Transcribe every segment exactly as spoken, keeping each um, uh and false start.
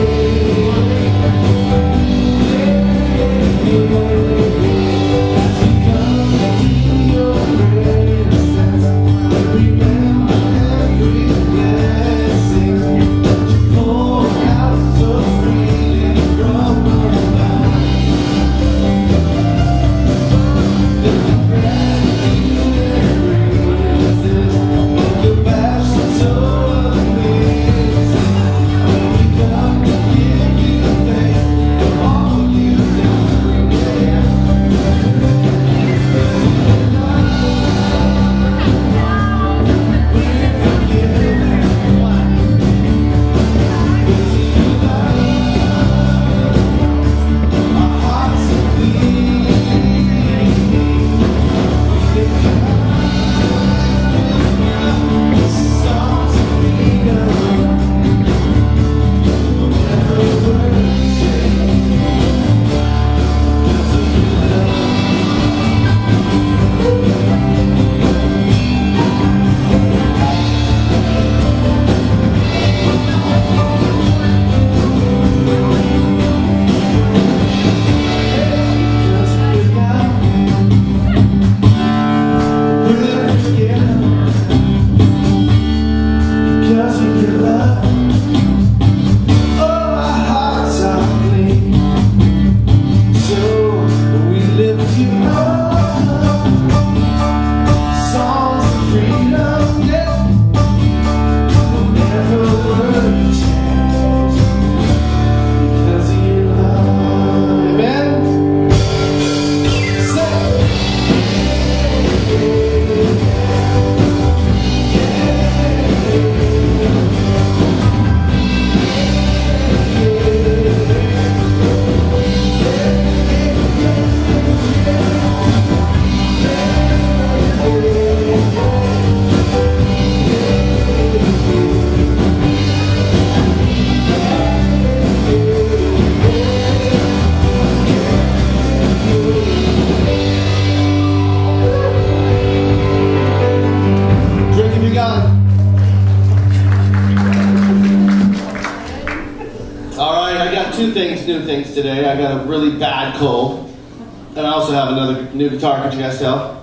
two things, new things today. I got a really bad cold, and I also have another new guitar. Could you guys tell?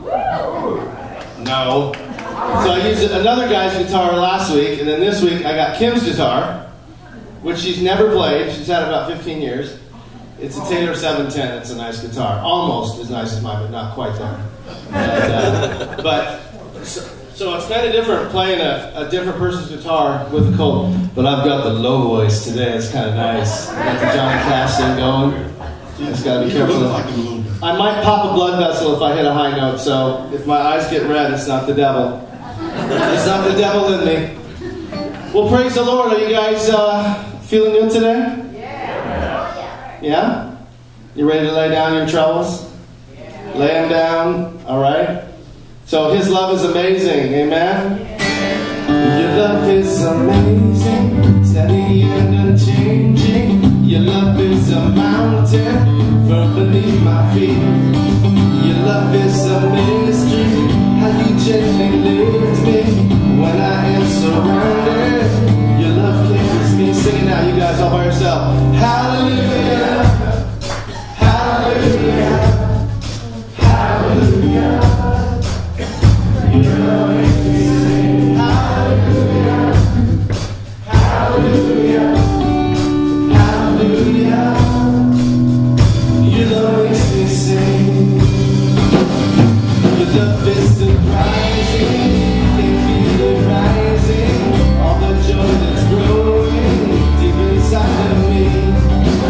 No. So I used another guy's guitar last week, and then this week I got Kim's guitar, which she's never played. She's had it about fifteen years. It's a Taylor seven ten. It's a nice guitar. Almost as nice as mine, but not quite there. And, uh, but, so, so it's kind of different playing a, a different person's guitar with a cold. But I've got the low voice today. It's kind of nice. I got the Johnny Cash thing going. Just got to be careful. I might pop a blood vessel if I hit a high note, so if my eyes get red, it's not the devil. It's not the devil in me. Well, praise the Lord. Are you guys uh, feeling good today? Yeah. Yeah? You ready to lay down your troubles? Yeah. Lay them down, all right? So His love is amazing, amen? Your love is amazing, steady and unchanging. Your love is a mountain from beneath my feet. Your love is a mystery, how you gently lift me when I am surrounded. Your love carries me. Sing it now, you guys, all by yourself. Hallelujah, hallelujah, hallelujah. Your love makes me sing. Hallelujah, hallelujah, hallelujah. Your love makes me sing. Your love is surprising, can feel it rising. All the joy that's growing deep inside of me.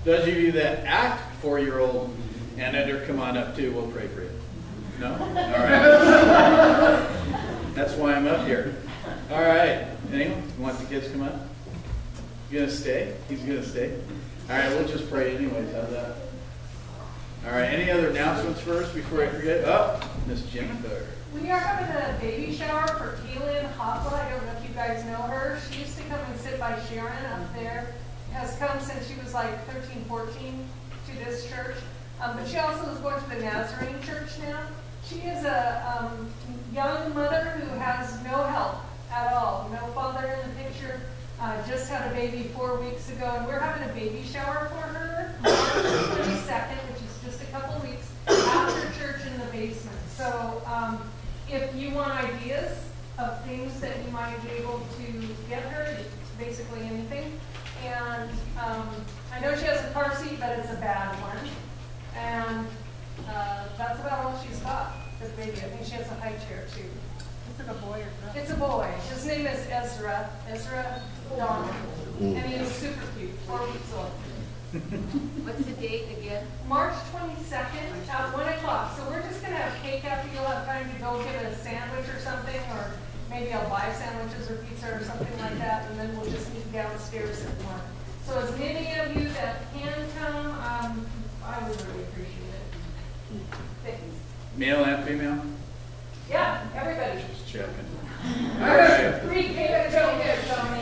Those of you that act four-year-old and under, come on up too. We'll pray for you. No? All right. That's why I'm up here. All right. Anyone want the kids to come up? You gonna stay? He's gonna stay. All right. We'll just pray anyways. How's that? All right. Any other announcements first before I forget? Oh, Miss Jennifer. We are having a baby shower for Keelan Hopla. I don't know if you guys know her. She used to come and sit by Sharon up there. Has come since she was like thirteen, fourteen to this church. Um, but she also is going to the Nazarene church now. She is a um, young mother who has no help at all. No father in the picture. Uh, just had a baby four weeks ago. And we're having a baby shower for her March twenty-second, which is just a couple weeks after church in the basement. So um, if you want ideas of things that you might be able to get her, it's basically anything. And um, I know she has a car seat, but it's a bad one. And uh, that's about all she's got for the baby. I think she has a high chair too. Is it a boy or girl? It's a boy. His name is Ezra. Ezra Don. And he is super cute, four weeks old. What's the date again? March twenty-second at one o'clock. So we're just going to have cake after. You'll have time to go get a sandwich or something, or maybe I'll buy sandwiches or pizza or something like that, and then we'll just meet downstairs at one. So as many of you that can come, um, I would really appreciate it. Thanks. Male and female? Yeah, everybody. Just checking. All right. Free cake and Joe here, Tony.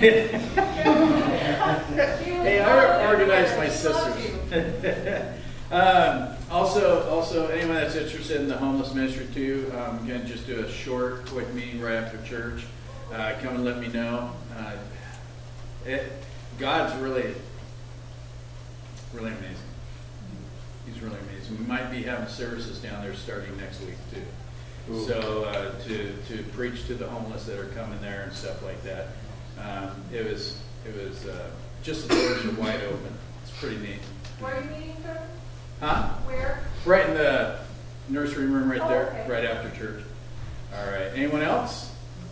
Hey, I organized my sisters. um, also, also, anyone that's interested in the homeless ministry too, um, again, just do a short, quick meeting right after church. Uh, come and let me know. Uh, it, God's really, really amazing. He's really amazing. We might be having services down there starting next week too. Ooh. So uh, to to preach to the homeless that are coming there and stuff like that. Um, it was it was uh, just the doors are wide open. It's pretty neat. Where are you meeting from? Huh? Where? Right in the nursery room right oh, there, okay. right after church. All right. Anyone else?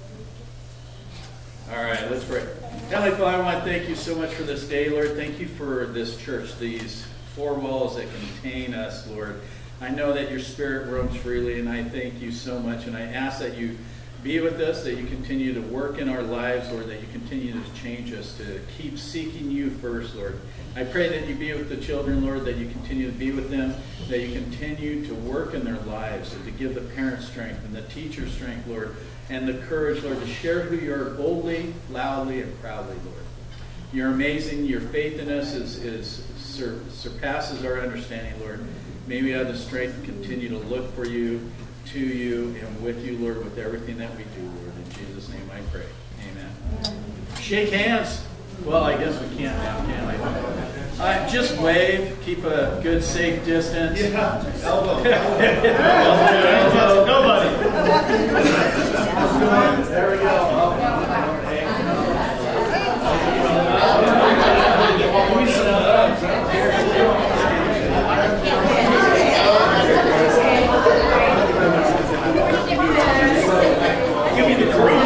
All right, let's pray. Heavenly Father, I want to thank you so much for this day, Lord. Thank you for this church, these four walls that contain us, Lord. I know that your Spirit roams freely, and I thank you so much. And I ask that you be with us, that you continue to work in our lives, Lord, that you continue to change us, to keep seeking you first, Lord. I pray that you be with the children, Lord, that you continue to be with them, that you continue to work in their lives, and to give the parents strength and the teachers strength, Lord, and the courage, Lord, to share who you are boldly, loudly, and proudly, Lord. You're amazing. Your faith in us is, is sur surpasses our understanding, Lord. May we have the strength to continue to look for you, to you, and with you, Lord, with everything that we do, Lord. In Jesus' name I pray. Amen. Shake hands. Well, I guess we can't now, can we? Uh, just wave. Keep a good, safe distance. Yeah. Elbow. Elbow. Nobody. There we go. Give me the green.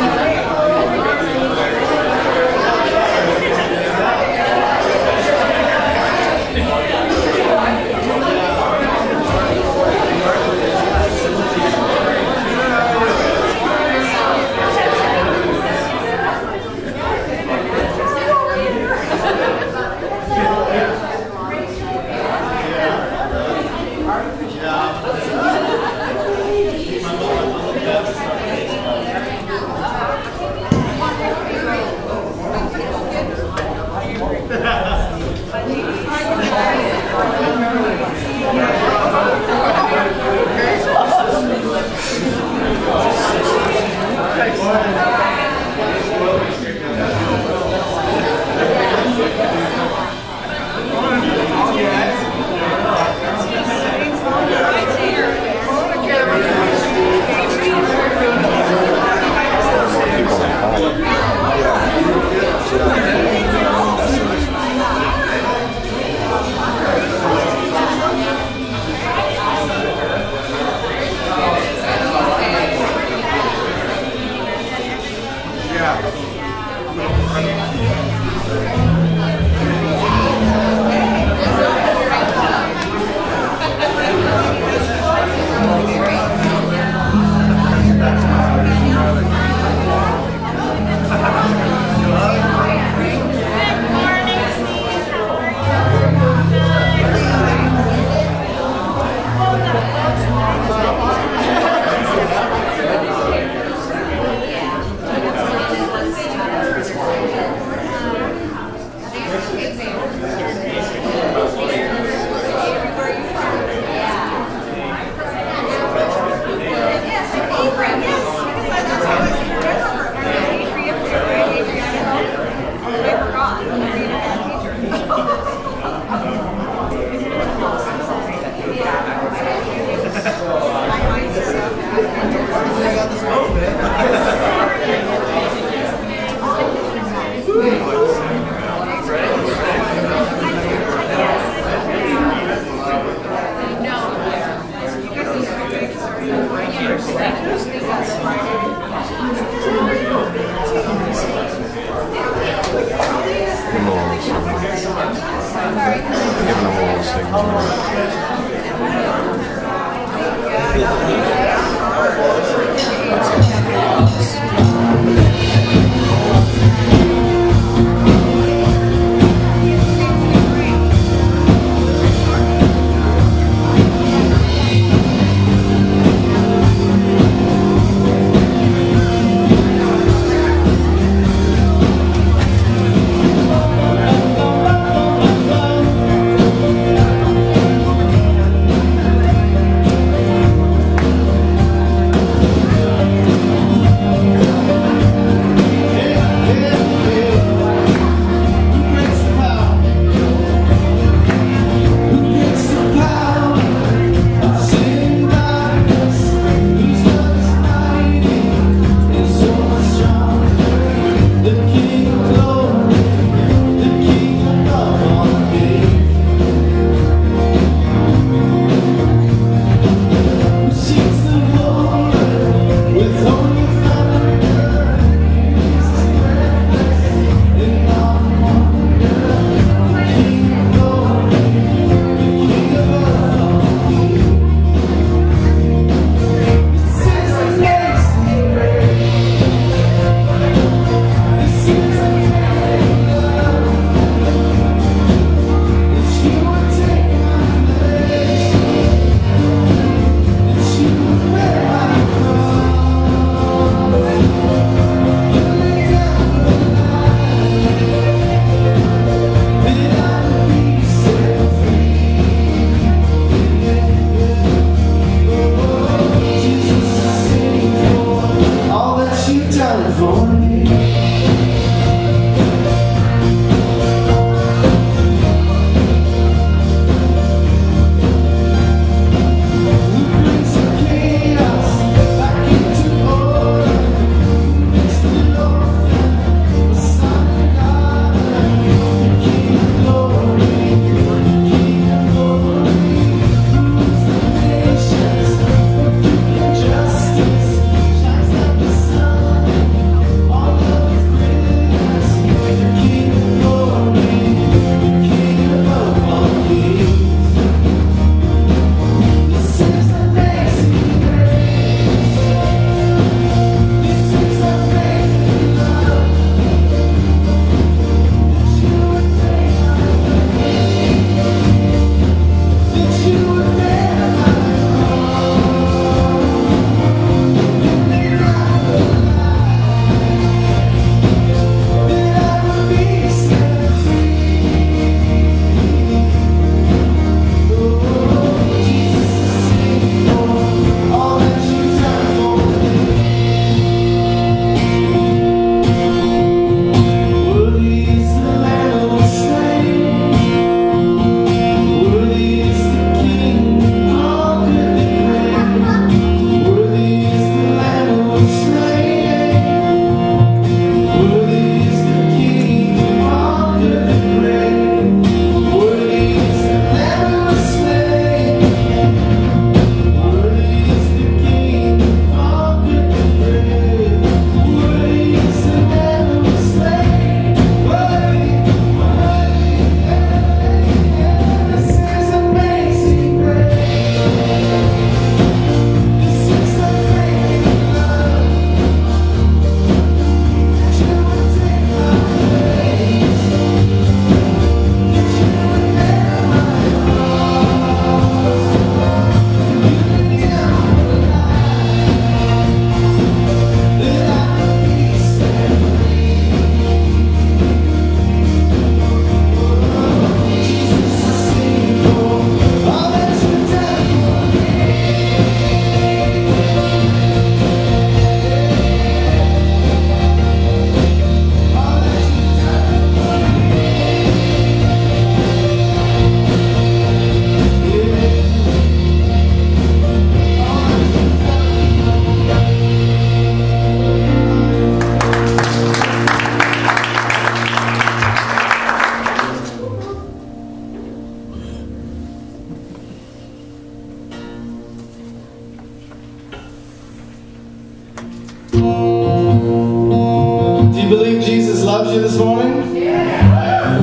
Do you believe Jesus loves you this morning? Yeah.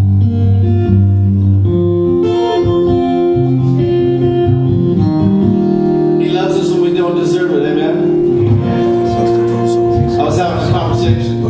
He loves us when we don't deserve it, amen? I was having a conversation.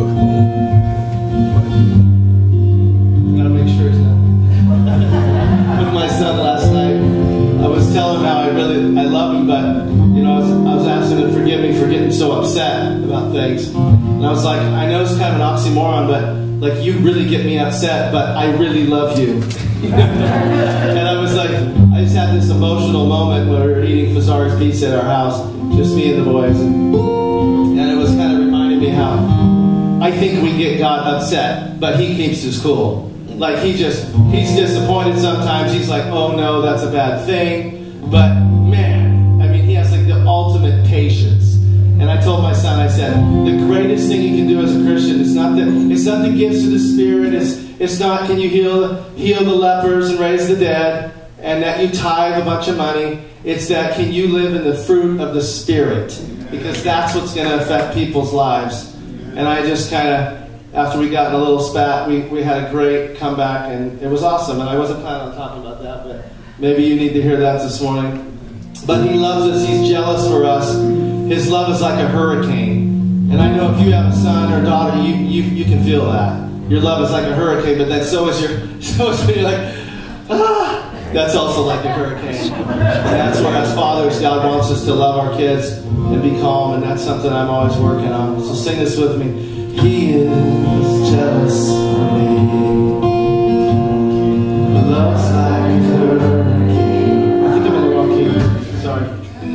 I gotta make sure he's not. With my son last night. I was telling him how I really, I love him, but, you know, I was, I was asking him to forgive me for getting so upset about things. And I was like, I know it's kind of an oxymoron, but, like, you really get me upset, but I really love you. And I was like, I just had this emotional moment where we were eating Fazar's pizza at our house, just me and the boys. And, and it was kind of reminding me how I think we get God upset, but he keeps his cool. Like, he just, he's disappointed sometimes. He's like, oh no, that's a bad thing. But, man, I mean, he has like the ultimate patience. And I told my son, I said, the greatest thing you can do as a Christian is not the, it's not the gifts of the Spirit. It's, it's not, can you heal, heal the lepers and raise the dead, and that you tithe a bunch of money. It's that, can you live in the fruit of the Spirit? Because that's what's going to affect people's lives. And I just kind of, after we got in a little spat, we, we had a great comeback, and it was awesome. And I wasn't planning on talking about that, but maybe you need to hear that this morning. But he loves us. He's jealous for us. His love is like a hurricane. And I know if you have a son or a daughter, you, you, you can feel that. Your love is like a hurricane, but then so is your, so is when you're like, ah, that's also like a hurricane. And that's where, as fathers, God wants us to love our kids and be calm, and that's something I'm always working on. So sing this with me. He is jealous for me. Love's like a hurricane. I think I'm in the wrong key. Sorry.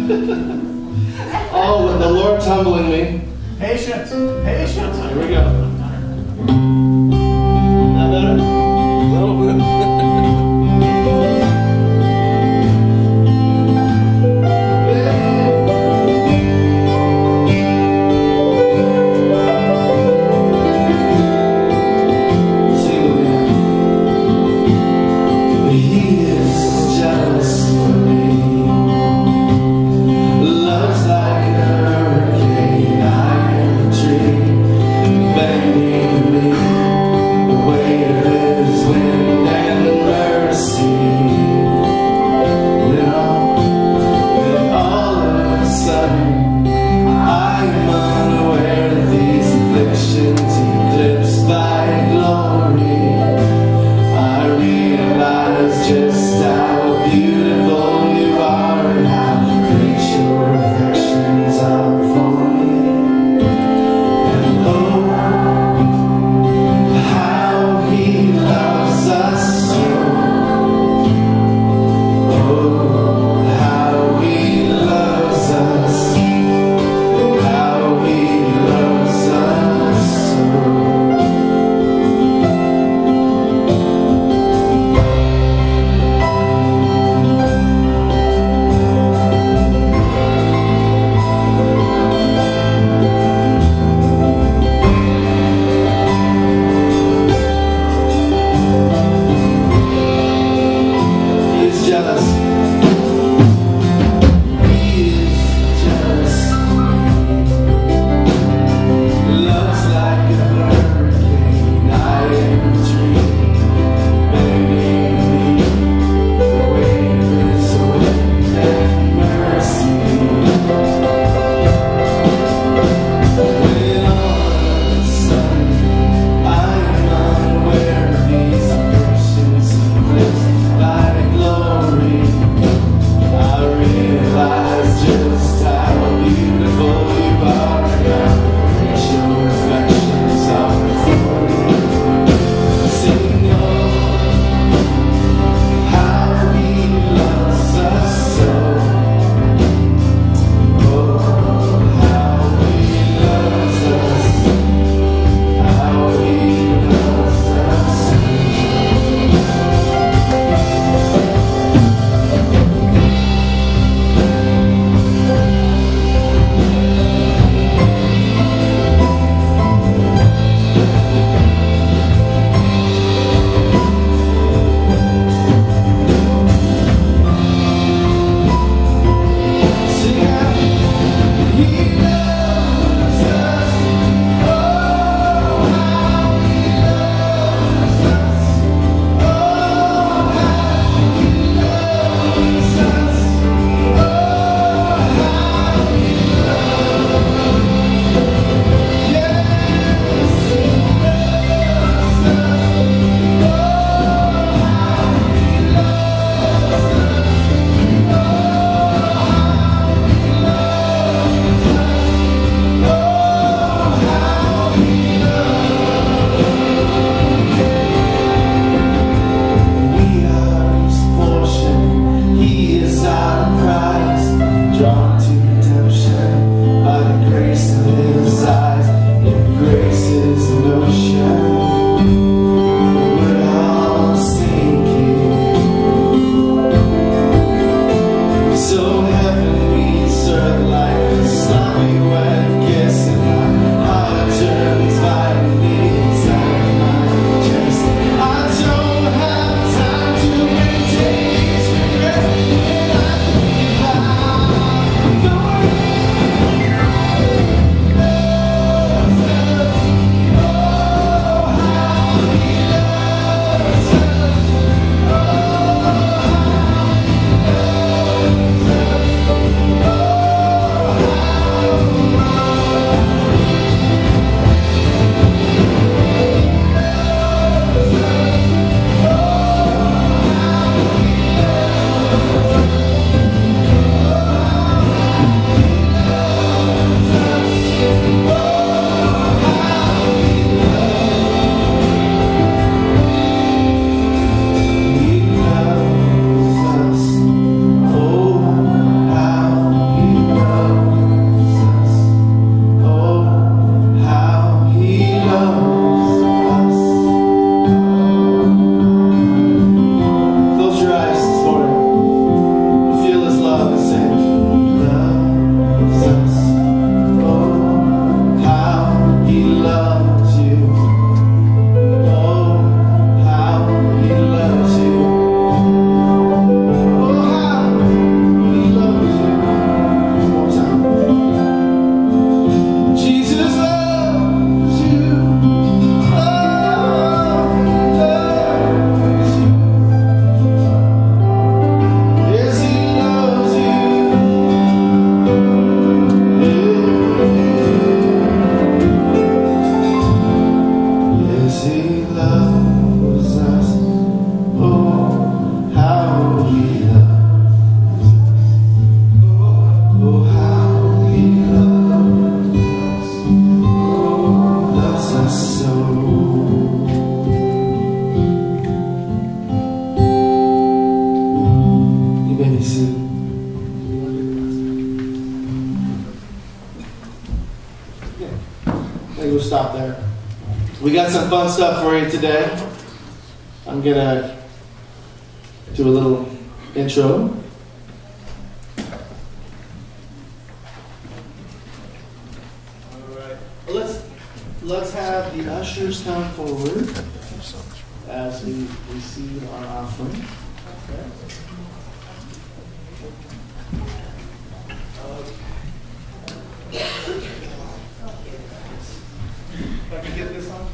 Oh, with the Lord's humbling me. Patience. Patience. Here we go. That better? A little bit. Bending me we'll stop there. We got some fun stuff for you today. I'm going to do a little intro. Let's let's have the ushers come forward as we receive our offering. If I can get this on.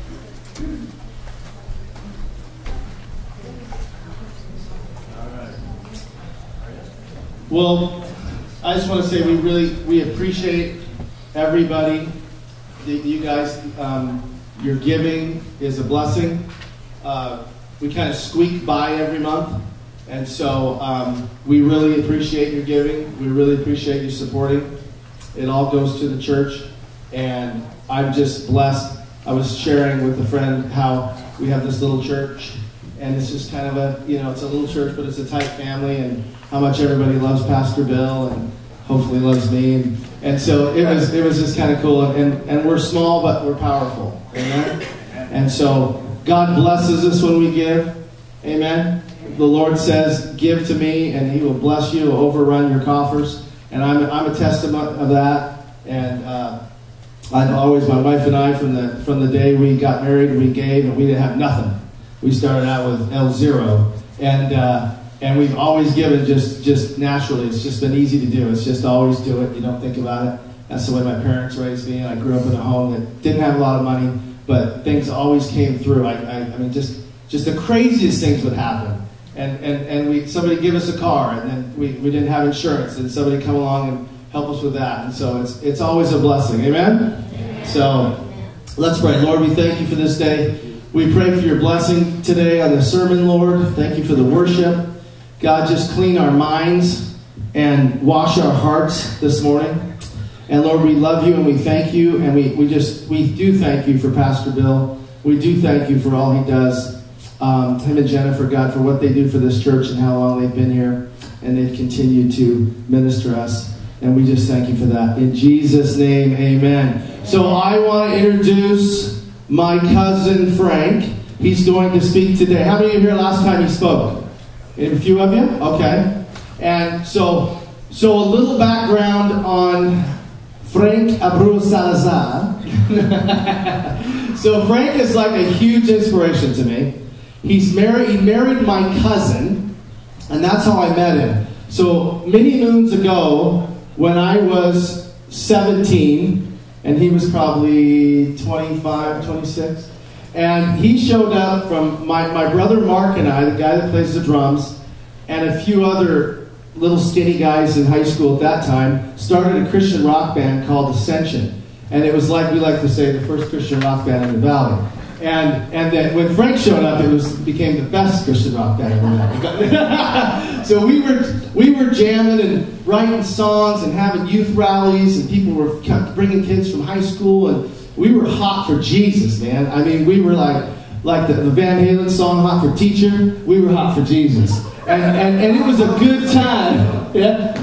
All right. Well, I just want to say we really we appreciate everybody. You guys, um, your giving is a blessing. Uh, we kind of squeak by every month, and so um, we really appreciate your giving. We really appreciate you supporting. It all goes to the church, and I'm just blessed. I was sharing with a friend how we have this little church, and it's just kind of a, you know, it's a little church, but it's a tight family, and how much everybody loves Pastor Bill, and hopefully loves me. And, and so it was it was just kind of cool. And, and we're small, but we're powerful. Amen? And so God blesses us when we give. Amen? The Lord says, give to me, and He will bless you, will overrun your coffers. And I'm, I'm a testament of that. And uh, I've always, my wife and I, from the from the day we got married, we gave, and we didn't have nothing. We started out with L zero. And... Uh, And we've always given just, just naturally. It's just been easy to do. It's just always do it. You don't think about it. That's the way my parents raised me. And I grew up in a home that didn't have a lot of money, but things always came through. I, I, I mean, just just the craziest things would happen. And and, and we somebody give us a car, and then we, we didn't have insurance, and somebody come along and help us with that. And so it's it's always a blessing. Amen? Amen. So let's pray. Lord, we thank you for this day. We pray for your blessing today on the sermon, Lord. Thank you for the worship. God, just clean our minds and wash our hearts this morning. And Lord, we love you and we thank you. And we, we just, we do thank you for Pastor Bill. We do thank you for all he does. Um, him and Jennifer, God, for what they do for this church and how long they've been here. And they've continued to minister us. And we just thank you for that. In Jesus' name, amen. So I want to introduce my cousin Frank. He's going to speak today. How many of you were here last time he spoke? A few of you? Okay. And so so a little background on Frank Abreu Salazar. So Frank is like a huge inspiration to me. He's married, he married my cousin, and that's how I met him. So many moons ago, when I was seventeen, and he was probably twenty-five, twenty-six, and he showed up from my, my brother Mark and I, the guy that plays the drums, and a few other little skinny guys in high school at that time, started a Christian rock band called Ascension. And it was like, we like to say, the first Christian rock band in the valley. And and then when Frank showed up, it was became the best Christian rock band in the valley. So we were we were jamming and writing songs and having youth rallies, and people were bringing kids from high school, and we were hot for Jesus, man. I mean, we were like, like the, the Van Halen song, Hot for Teacher. We were hot for Jesus. And, and, and it was a good time. Yeah?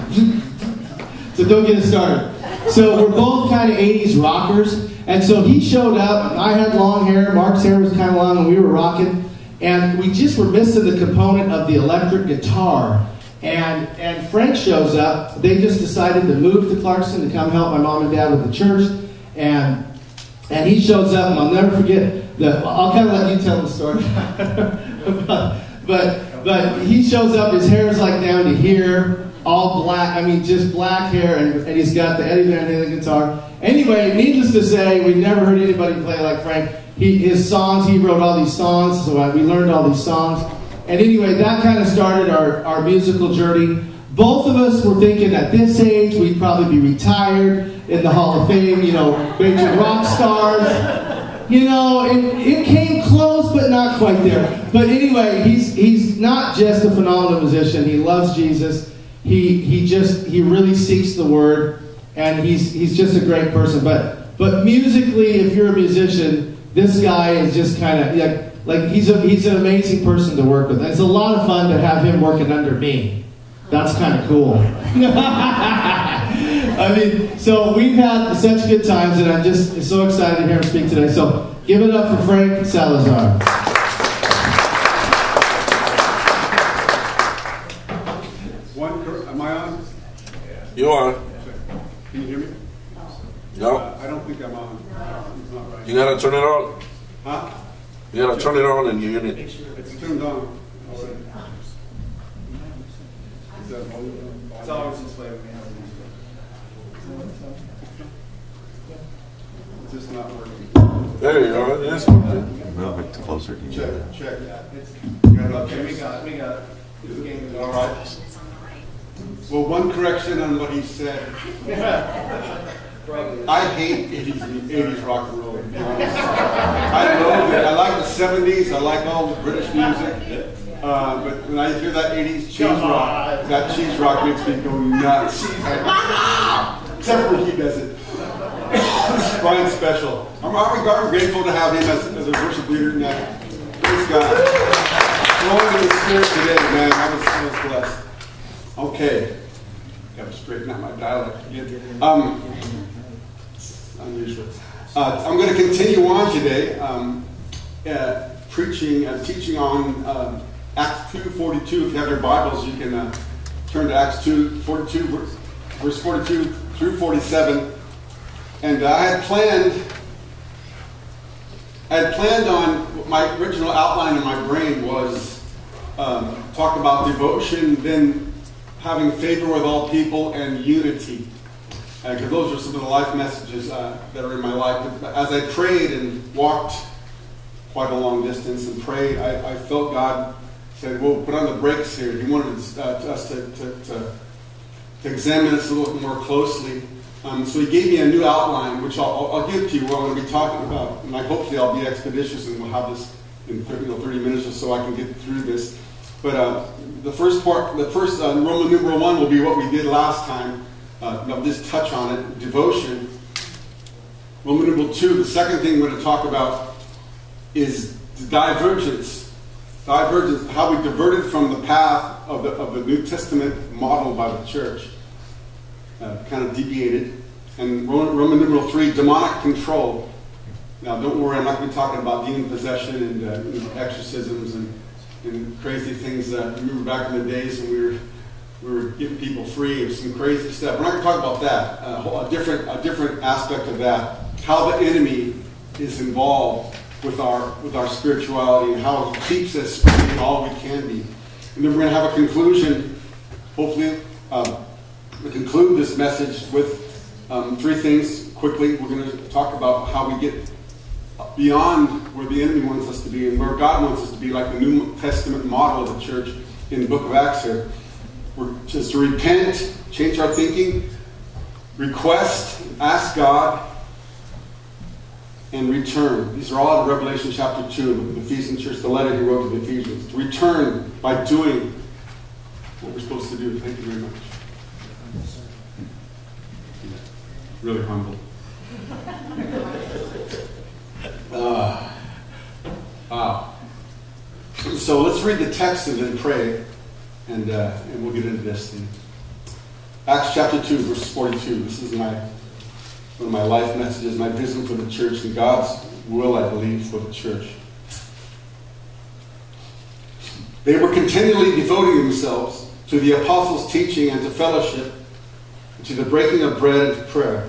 So don't get it started. So we're both kind of eighties rockers. And so he showed up. I had long hair. Mark's hair was kind of long, and we were rocking. And we just were missing the component of the electric guitar. And, and Frank shows up. They just decided to move to Clarkson to come help my mom and dad with the church. And And he shows up, and I'll never forget the. I'll kind of let you tell the story. but, but but he shows up. His hair is like down to here, all black. I mean, just black hair, and, and he's got the Eddie Van Halen guitar. Anyway, needless to say, we've never heard anybody play like Frank. He his songs. He wrote all these songs, so I, we learned all these songs. And anyway, that kind of started our our musical journey. Both of us were thinking at this age we'd probably be retired in the Hall of Fame, you know, major rock stars. You know, it, it came close, but not quite there. But anyway, he's he's not just a phenomenal musician. He loves Jesus. He he just he really seeks the Word, and he's he's just a great person. But but musically, if you're a musician, this guy is just kind of like like he's a he's an amazing person to work with. And it's a lot of fun to have him working under me. That's kind of cool. I mean, so we've had such good times, and I'm just so excited to hear him speak today. So give it up for Frank Salazar. One, am I on? You are. Can you hear me? No. Uh, I don't think I'm on. It's not right. You gotta turn it on. Huh? You gotta turn it on and you unit. It's turned on already. Is that volume? It's always this way when we have these. It's just not working. There you are. It is working. Move it closer to you. Check, check. Okay, we got it. We got it. All right. Well, one correction on what he said. I hate eighties rock and roll. To be honest. I love it. I like the seventies. I like all the British music. Uh, but when I hear that eighties cheese rock, that cheese rock makes me go nuts. Except for when he does it. Brian's special. I'm, I'm grateful to have him as, as a worship leader now. Praise God. Flowing in the spirit today, man. I was, I was blessed. Okay. Got to straighten out my dialect. Um, unusual. Uh, I'm going to continue on today, um, uh, preaching and uh, teaching on um, Acts two forty-two. If you have your Bibles, you can uh, turn to Acts two forty-two, verse forty-two through forty-seven. And uh, I had planned, I had planned on my original outline in my brain was um, talk about devotion, then having favor with all people, and unity. Because uh, those are some of the life messages uh, that are in my life. But as I prayed and walked quite a long distance and prayed, I, I felt God said, well, put on the brakes here. He wanted uh, us to, to, to, to examine this a little bit more closely. Um, so he gave me a new outline, which I'll, I'll give to you, what I'm going to be talking about. And I, hopefully I'll be expeditious and we'll have this in thirty, you know, thirty minutes or so I can get through this. But uh, the first part, the first uh, Roman numeral one will be what we did last time. Uh, I'll just touch on it, devotion. Roman numeral two, the second thing we're going to talk about is divergence. Divergence, how we diverted from the path of the, of the New Testament modeled by the church. Uh, kind of deviated. And Roman, Roman numeral three, demonic control. Now don't worry, I'm not going to be talking about demon possession and uh, you know, exorcisms and, and crazy things. Uh, remember back in the days when we were we were getting people free of some crazy stuff. We're not going to talk about that. Uh, a, whole, a different a different aspect of that. How the enemy is involved with our with our spirituality and how he keeps us being all we can be. And then we're going to have a conclusion. Hopefully, uh, we conclude this message with um, three things quickly. We're going to talk about how we get beyond where the enemy wants us to be and where God wants us to be, like the New Testament model of the church in the book of Acts here. We're just to repent, change our thinking, request, ask God, and return. These are all out of Revelation chapter two of the Ephesian church, the letter he wrote to the Ephesians. To return by doing what we're supposed to do. Thank you very much. Really humble. Uh, wow. So let's read the text and then pray, and uh, and we'll get into this thing. Acts chapter two, verse forty-two. This is my one of my life messages, my vision for the church, and God's will, I believe, for the church. They were continually devoting themselves to the apostles' teaching and to fellowship, and to the breaking of bread and to prayer.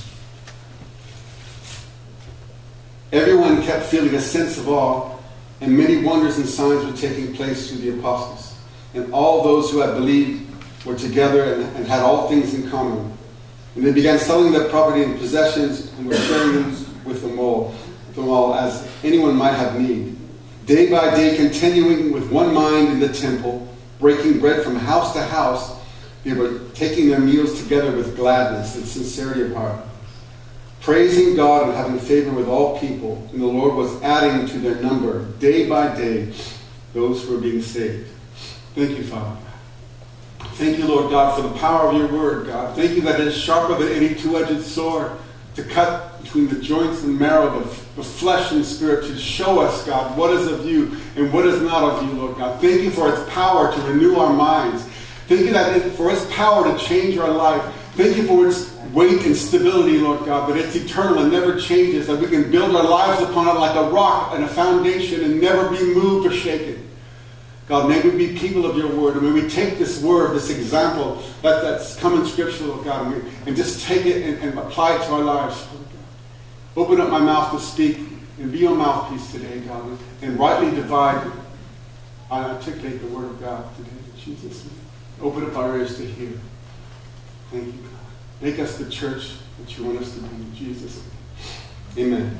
Everyone kept feeling a sense of awe, and many wonders and signs were taking place through the apostles. And all those who had believed were together and, and had all things in common. And they began selling their property and possessions and were sharing them with them all, them all as anyone might have need. Day by day, continuing with one mind in the temple, breaking bread from house to house, they were taking their meals together with gladness and sincerity of heart, praising God and having favor with all people. And the Lord was adding to their number, day by day, those who were being saved. Thank you, Father. Thank you, Lord God, for the power of your word, God. Thank you that it is sharper than any two-edged sword to cut between the joints and marrow, the, the flesh and spirit, to show us, God, what is of you and what is not of you, Lord God. Thank you for its power to renew our minds. Thank you that it, for its power to change our life. Thank you for its weight and stability, Lord God, that it's eternal and never changes, that we can build our lives upon it like a rock and a foundation and never be moved or shaken. God, may we be people of your word, and may we take this word, this example that, that's come in Scripture, Lord God, and, we, and just take it and, and apply it to our lives. Open up my mouth to speak and be your mouthpiece today, God, and rightly divide, I articulate the word of God today, in Jesus' name. Open up our ears to hear. Thank you, God. Make us the church that you want us to be, in Jesus' name. Amen.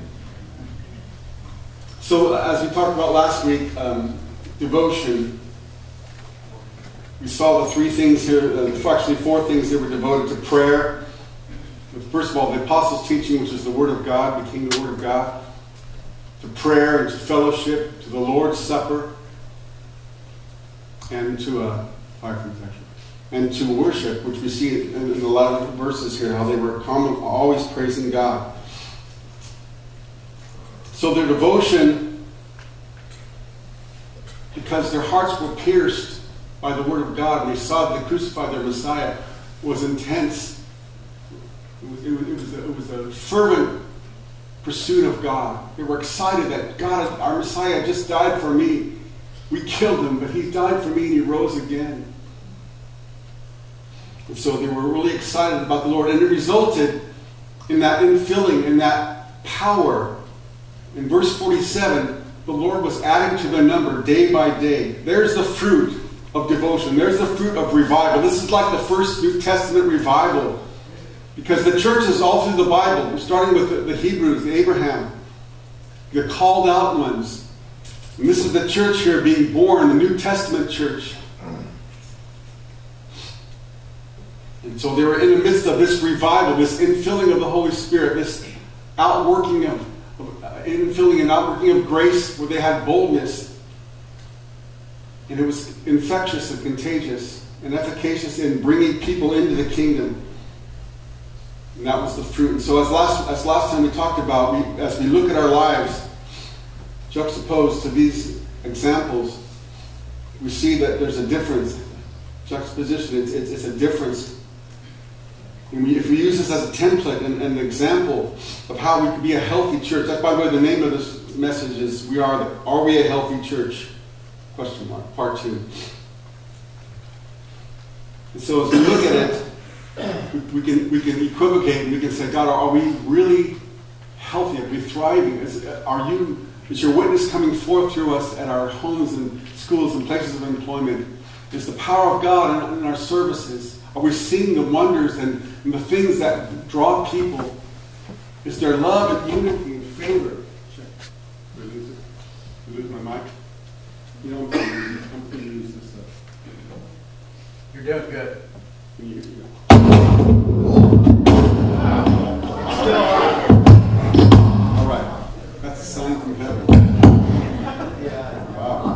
So, as we talked about last week, um, devotion. We saw the three things here, uh, actually four things that were devoted to prayer. First of all, the apostles' teaching, which is the Word of God, became the Word of God. To prayer and to fellowship, to the Lord's Supper, and to uh, fire protection, and to worship, which we see in, in a lot of verses here, how they were common, always praising God. So their devotion, because their hearts were pierced by the Word of God, and they saw that they crucified their Messiah, was intense. It was, it was, it was, a, it was a fervent pursuit of God. They were excited that God, our Messiah, just died for me. We killed him, but he died for me and he rose again. And so they were really excited about the Lord, and it resulted in that infilling, in that power. In verse forty-seven, the Lord was adding to their number day by day. There's the fruit of devotion. There's the fruit of revival. This is like the first New Testament revival. Because the church is all through the Bible. We're starting with the, the Hebrews, the Abraham, the called out ones. And this is the church here being born, the New Testament church. And so they were in the midst of this revival, this infilling of the Holy Spirit, this outworking of, of uh, infilling and outworking of grace, where they had boldness. And it was infectious and contagious and efficacious in bringing people into the kingdom. And that was the fruit. And so as last, as last time we talked about, we, as we look at our lives, juxtaposed to these examples, we see that there's a difference. Juxtaposition, it's, it's, it's a difference. And we, if we use this as a template and, and an example of how we can be a healthy church, that's by the way the name of this message is, we are, the, are we a healthy church? Question mark, part two. And so as we look at it, we, we can we can equivocate and we can say, God, are, are we really healthy? Are we thriving? Is, are you, is your witness coming forth through us at our homes and schools and places of employment? Is the power of God in, in our services? Are we seeing the wonders and, and the things that draw people? Is there love and unity and favor? Check. Did I lose it? Did I lose my mic? You know, I'm going to use this stuff. You're doing good. You, you know. Still on. All right. That's a sign from heaven. Wow.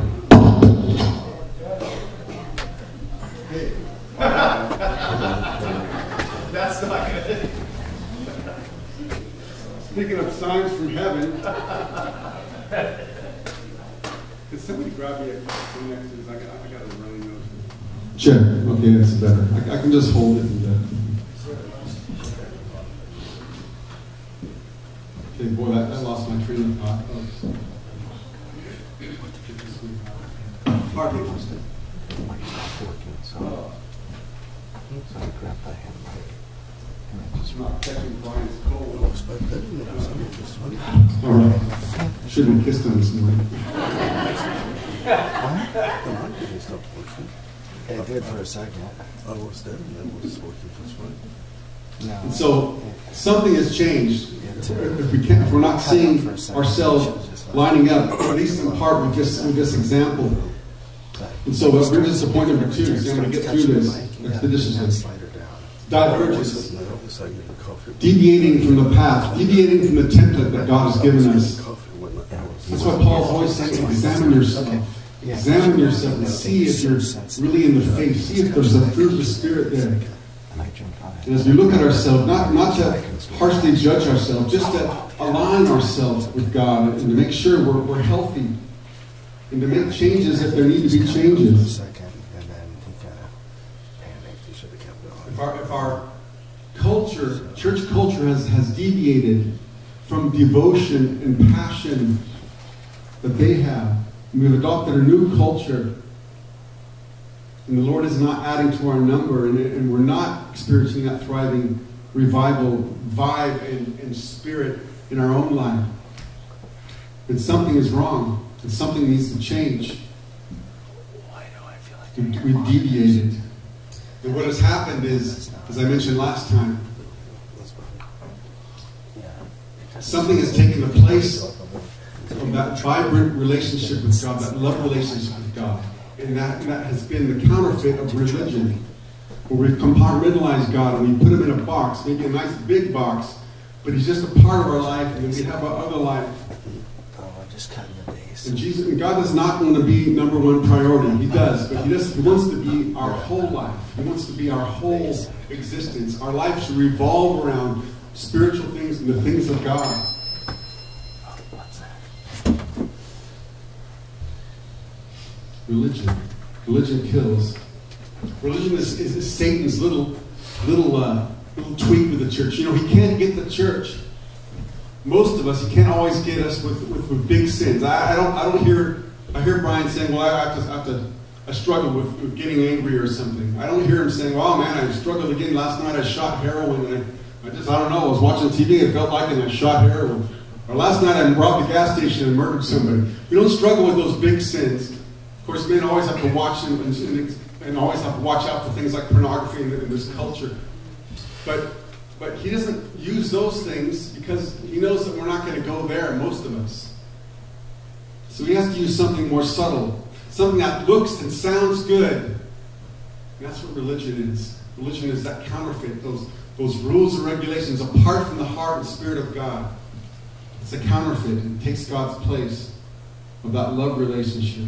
Hey. That's not good. Speaking of signs from heaven, can somebody grab me a Kleenex? Because I got, I got a runny nose. Sure. Okay, that's better. I, I can just hold it and uh, okay, boy, that, that lost my train of thought. Hardly. It's not catching Brian's cold. All right. Should have kissed him this morning. It did for a second. I was dead and then was working just fine. No. And so something has changed. If we can't, if we're not seeing ourselves lining up, at least in part with this with this example. And so what brings us to point number two, is going to get through this expeditiously. Divergence. Deviating from the path, deviating from the template that God has given us. That's why Paul's always saying, examine yourself. Examine yourself and see if you're really in the faith. See if there's a fruit of the Spirit there. And as we look at ourselves, not, not to harshly judge ourselves, just to align ourselves with God and to make sure we're, we're healthy. And to make changes if there need to be changes. if our, if our culture, church culture has, has deviated from devotion and passion that they have, and we've adopted a new culture, and the Lord is not adding to our number, and, and we're not experiencing that thriving revival vibe and, and spirit in our own life, then something is wrong, and something needs to change. We've deviated. And what has happened is, as I mentioned last time, something has taken the place of that vibrant relationship with God, that love relationship with God. And that, and that has been the counterfeit of religion, where we've compartmentalized God and we put him in a box, maybe a nice big box, but he's just a part of our life, and then we have our other life. And Jesus, and God is not going to be number one priority. He does, but he, does, he wants to be our whole life. He wants to be our whole existence. Our life should revolve around spiritual things and the things of God. Religion. Religion kills. Religion is, is, is Satan's little, little, uh, little tweak with the church. You know, he can't get the church. Most of us, he can't always get us with, with, with big sins. I, I don't I don't hear I hear Brian saying, well, I have to, I, have to, I struggle with, with getting angry or something. I don't hear him saying, oh man, I struggled again. Last night I shot heroin. And I, I just, I don't know, I was watching T V, it felt like it, and I shot heroin. Or last night I robbed a gas station and murdered somebody. We don't struggle with those big sins. Of course, men always have to watch and, and, and always have to watch out for things like pornography in, in this culture. But But he doesn't use those things because he knows that we're not going to go there, most of us. So he has to use something more subtle, something that looks and sounds good. And that's what religion is. Religion is that counterfeit, those, those rules and regulations apart from the heart and spirit of God. It's a counterfeit. It takes God's place of that love relationship.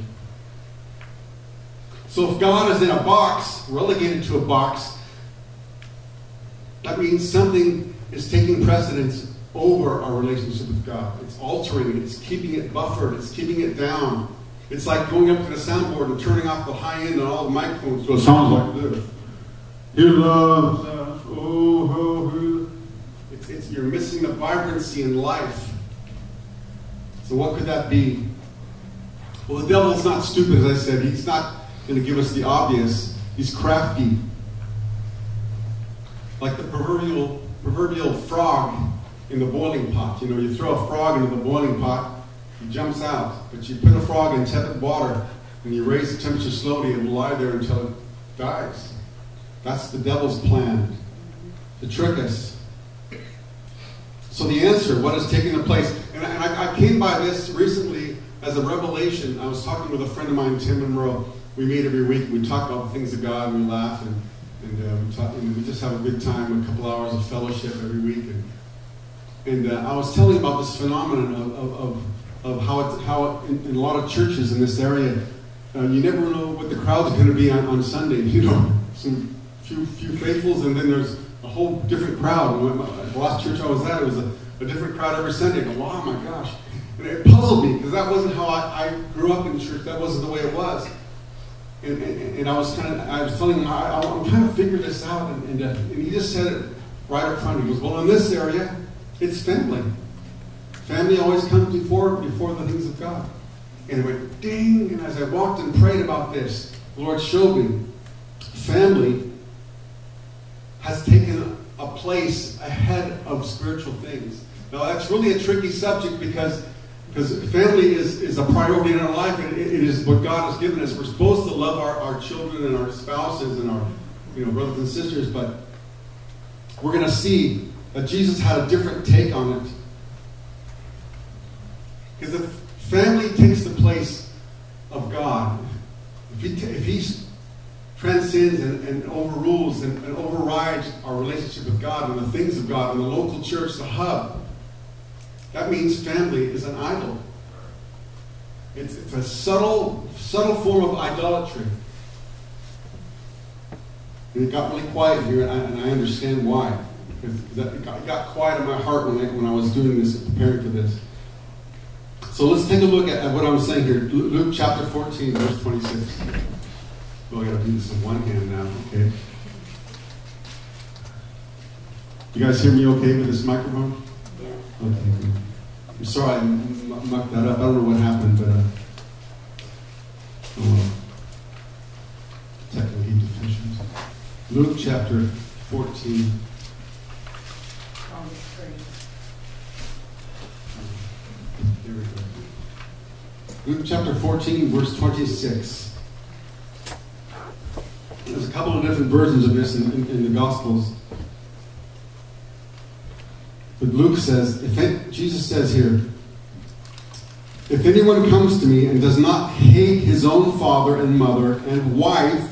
So if God is in a box, relegated to a box, that means something is taking precedence over our relationship with God. It's altering it. It's keeping it buffered. It's keeping it down. It's like going up to the soundboard and turning off the high end on all the microphones so it sounds like this. He loves us. Oh, oh, oh. It's, it's, you're missing the vibrancy in life. So what could that be? Well, the devil's not stupid, as I said. He's not going to give us the obvious. He's crafty. Like the proverbial, proverbial frog in the boiling pot. You know, you throw a frog into the boiling pot, he jumps out. But you put a frog in tepid water, and you raise the temperature slowly, it will lie there until it dies. That's the devil's plan, to trick us. So the answer, what is taking the place? And, and I, I came by this recently as a revelation. I was talking with a friend of mine, Tim Monroe. We meet every week. We talk about the things of God, and we laugh, and And, uh, we, talk, and we just have a good time, a couple hours of fellowship every week. And, and uh, I was telling about this phenomenon of, of, of, of how, it, how it, in, in a lot of churches in this area, uh, you never know what the crowd's going to be on, on Sunday. You know, some few, few faithfuls, and then there's a whole different crowd. And the last church I was at, it was a, a different crowd every Sunday. I go, wow, my gosh. And it puzzled me, because that wasn't how I, I grew up in church. That wasn't the way it was. And, and, and I was kind of, I was telling him, I, I'm trying to figure this out, and, and, uh, and he just said it right up front. He goes, well, in this area, it's family. Family always comes before, before the things of God. And it went ding, and as I walked and prayed about this, the Lord showed me, family has taken a place ahead of spiritual things. Now, that's really a tricky subject, because Because family is, is a priority in our life, and it, it is what God has given us. We're supposed to love our, our children and our spouses and our you know, brothers and sisters, but we're going to see that Jesus had a different take on it. Because if family takes the place of God, if he, t- if he transcends and, and overrules and, and overrides our relationship with God and the things of God and the local church, the hub, that means family is an idol. It's, it's a subtle, subtle form of idolatry. And it got really quiet here, and I, and I understand why. Because it got, it got quiet in my heart when I, when I was doing this and preparing for this. So let's take a look at, at what I'm saying here. Luke chapter fourteen, verse twenty-six. Oh, I got to do this in one hand now, okay? You guys hear me okay with this microphone? Yeah. Okay, good. I'm sorry I m- mucked that up. I don't know what happened, but uh, oh, well. Technically deficient. Luke chapter fourteen. Here we go. Luke chapter fourteen, verse twenty-six. There's a couple of different versions of this in, in, in the Gospels. But Luke says, if it, Jesus says here, if anyone comes to me and does not hate his own father and mother and wife,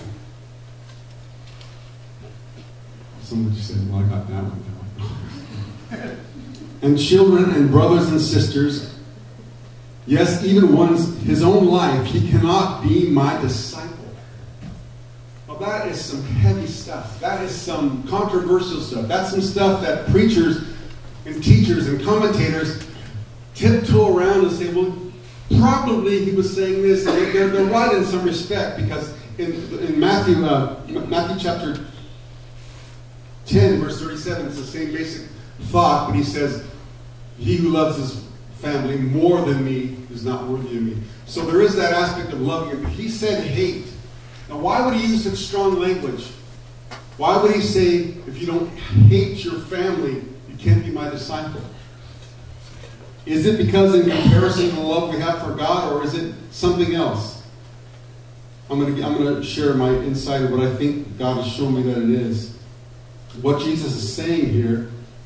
somebody said, well, I got that one. And children and brothers and sisters, yes, even one's his own life, he cannot be my disciple. Well, that is some heavy stuff. That is some controversial stuff. That's some stuff that preachers and teachers and commentators tiptoe around and say, well, probably he was saying this. And they're, they're right in some respect, because in, in Matthew, uh, Matthew chapter ten, verse thirty-seven, it's the same basic thought, but he says, he who loves his family more than me is not worthy of me. So there is that aspect of loving him. He said hate. Now, why would he use such strong language? Why would he say, if you don't hate your family, you can't be my disciple? Is it because in comparison to the love we have for God, or is it something else? I'm going to, I'm going to share my insight of what I think God has shown me that it is. What Jesus is saying here,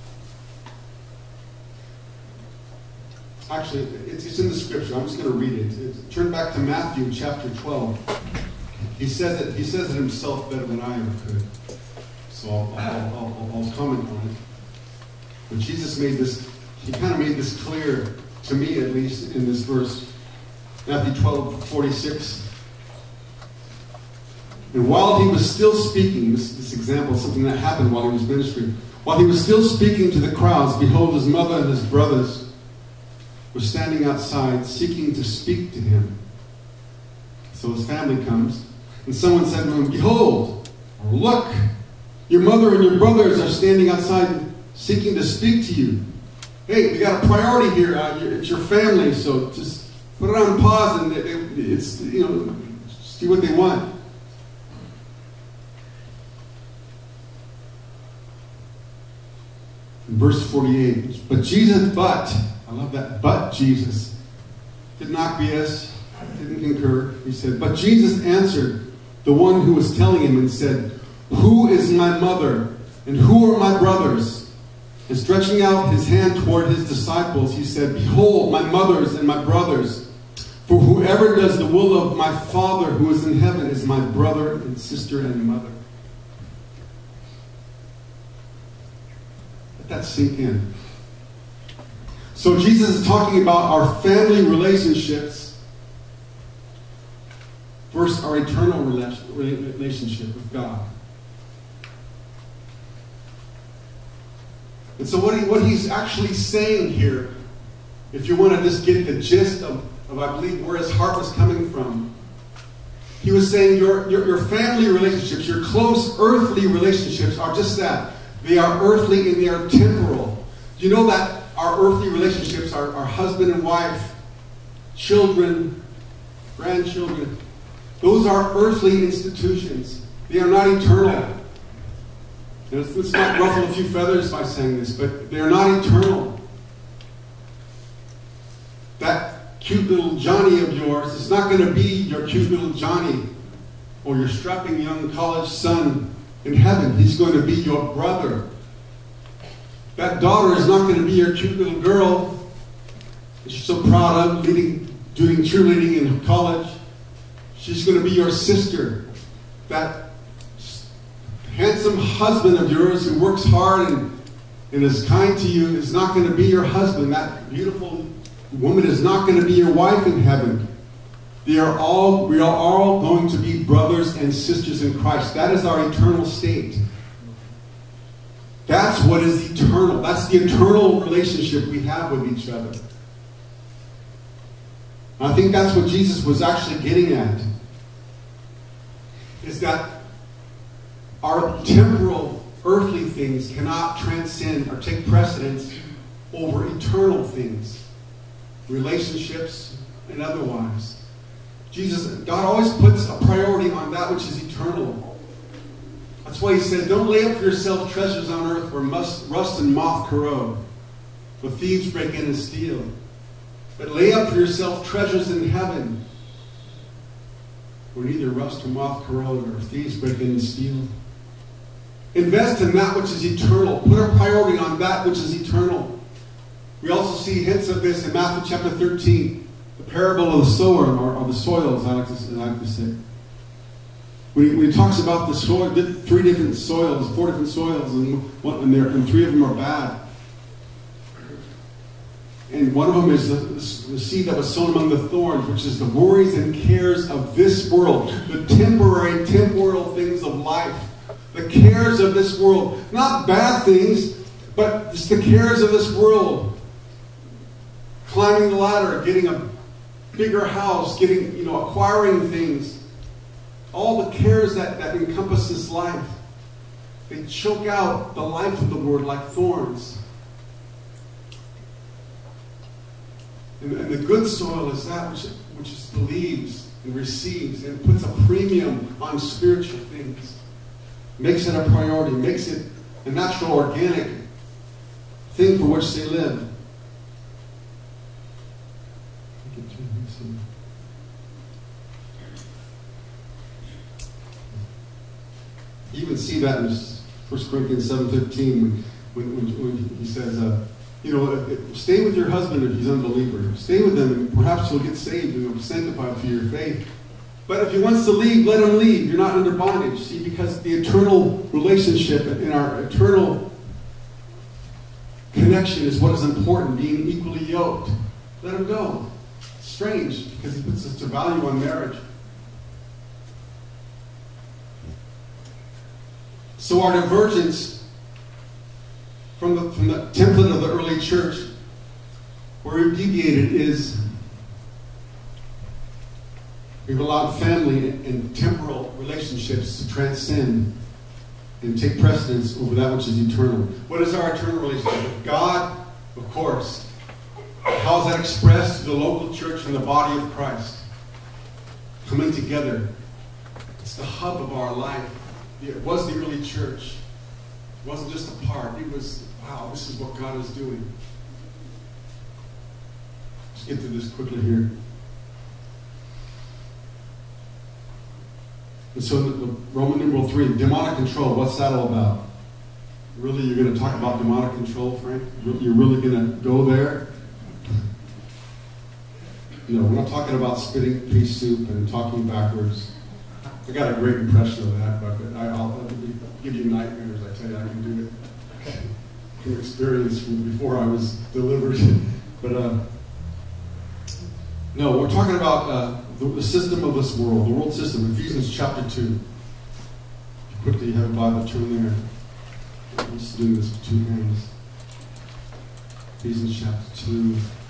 actually, it's, it's in the scripture. I'm just going to read it. It's, turn back to Matthew chapter twelve. He says it. He says it himself better than I ever could. So I'll, I'll, I'll, I'll comment on it. But Jesus made this. He kind of made this clear to me, at least, in this verse, Matthew twelve forty-six. And while he was still speaking, this, this example, something that happened while he was ministering, while he was still speaking to the crowds, behold, his mother and his brothers were standing outside, seeking to speak to him. So his family comes, and someone said to him, behold, or look, your mother and your brothers are standing outside, seeking to speak to you. Hey, we got a priority here. Uh, it's your family, so just put it on pause and it, it, it's, you know, see what they want. In verse forty-eight, but Jesus, but, I love that, but Jesus did not B S, didn't concur. He said, but Jesus answered the one who was telling him and said, who is my mother and who are my brothers? And stretching out his hand toward his disciples, he said, behold, my mothers and my brothers. For whoever does the will of my Father who is in heaven is my brother and sister and mother. Let that sink in. So Jesus is talking about our family relationships versus our eternal relationship with God. And so what, he, what he's actually saying here, if you want to just get the gist of, of, I believe, where his heart was coming from, he was saying your, your, your family relationships, your close earthly relationships are just that. They are earthly and they are temporal. Do you know that our earthly relationships are, are husband and wife, children, grandchildren? Those are earthly institutions. They are not eternal. Let's, let's not ruffle a few feathers by saying this, but they're not eternal. That cute little Johnny of yours is not going to be your cute little Johnny or your strapping young college son in heaven. He's going to be your brother. That daughter is not going to be your cute little girl that you're so proud of, leading, doing cheerleading in college. She's going to be your sister. That handsome husband of yours who works hard and, and is kind to you is not going to be your husband. That beautiful woman is not going to be your wife in heaven. They are all, we are all going to be brothers and sisters in Christ. That is our eternal state. That's what is eternal. That's the eternal relationship we have with each other. I think that's what Jesus was actually getting at. Is that our temporal earthly things cannot transcend or take precedence over eternal things, relationships and otherwise. Jesus, God always puts a priority on that which is eternal. That's why he said, don't lay up for yourself treasures on earth where must, rust and moth corrode, where thieves break in and steal. But lay up for yourself treasures in heaven, where neither rust or moth corrode or thieves break in and steal. Invest in that which is eternal. Put a priority on that which is eternal. We also see hints of this in Matthew chapter thirteen, the parable of the sower, or, or the soils, I like to, I like to say. When he, when he talks about the soil, three different soils, four different soils, and, one, and, there, and three of them are bad. And one of them is the, the seed that was sown among the thorns, which is the worries and cares of this world, the temporary, temporal things of life, the cares of this world. Not bad things, but it's the cares of this world. Climbing the ladder, getting a bigger house, getting, you know, acquiring things. All the cares that, that encompass this life. They choke out the life of the Lord like thorns. And, and the good soil is that which, which is believes and receives and puts a premium on spiritual things. Makes it a priority, makes it a natural, organic thing for which they live. You even see that in First Corinthians seven fifteen when, when, when he says, uh, you know, stay with your husband if he's an unbeliever. Stay with him and perhaps he'll get saved and he'll sanctified through your faith. But if he wants to leave, let him leave. You're not under bondage. See, because the eternal relationship and our eternal connection is what is important, being equally yoked. Let him go. It's strange because he puts such a value on marriage. So our divergence from the, from the template of the early church, where we deviated, is we've allowed family and temporal relationships to transcend and take precedence over that which is eternal. What is our eternal relationship? With God, of course. How is that expressed through the local church and the body of Christ? Coming together. It's the hub of our life. It was the early church. It wasn't just a part. It was, wow, this is what God is doing. Let's get to this quickly here. And so the, the Roman numeral three, demonic control, what's that all about? Really, you're going to talk about demonic control, Frank? You're really going to go there? No, we're not talking about spitting pea soup and talking backwards. I got a great impression of that, but I, I'll give you nightmares. I tell you, I can do it from experience from before I was delivered. But uh, no, we're talking about uh, the, the system of this world, the world system. Ephesians chapter two. Quickly, you have a Bible, turn there. I'm just doing this with two hands. Ephesians chapter two.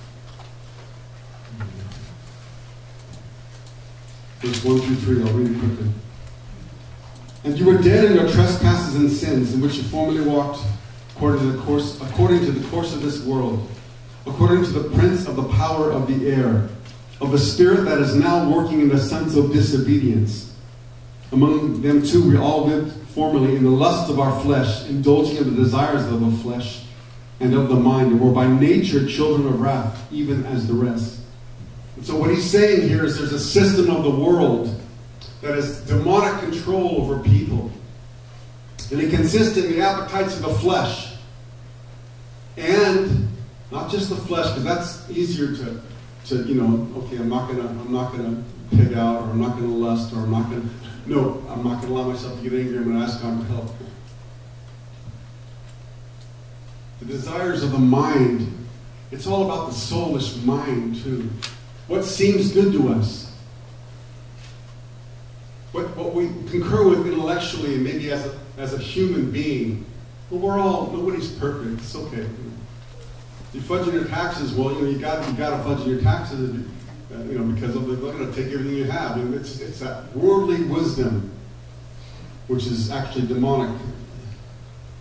Verse one through three, I'll read it quickly. And you were dead in your trespasses and sins, in which you formerly walked according to the course, according to the course of this world, according to the prince of the power of the air, of the spirit that is now working in the sons of disobedience. Among them too we all lived formerly in the lust of our flesh, indulging in the desires of the flesh and of the mind, and were by nature children of wrath, even as the rest. And so what he's saying here is there's a system of the world that has demonic control over people. And it consists in the appetites of the flesh. And not just the flesh, because that's easier to, to, you know, okay, I'm not gonna I'm not gonna pig out, or I'm not gonna lust, or I'm not gonna no, I'm not gonna allow myself to get angry, I'm gonna ask God for help. The desires of the mind, it's all about the soulish mind too. What seems good to us. What, what we concur with intellectually and maybe as a, as a human being. But we're all, nobody's perfect. It's okay. You fudge your taxes, well, you know, you got you got to fudge your taxes, uh, you know, because they're going to take everything you have. And it's it's that worldly wisdom, which is actually demonic.